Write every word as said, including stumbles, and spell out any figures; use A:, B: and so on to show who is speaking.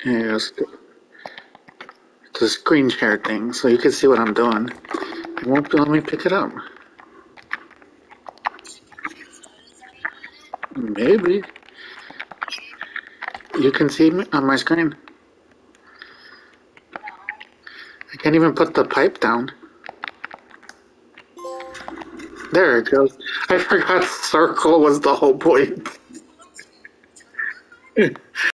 A: Yeah, it's it's a screen share thing, so you can see what I'm doing. It won't let me pick it up. Maybe. You can see me on my screen. I can't even put the pipe down. There it goes. I forgot circle was the whole point.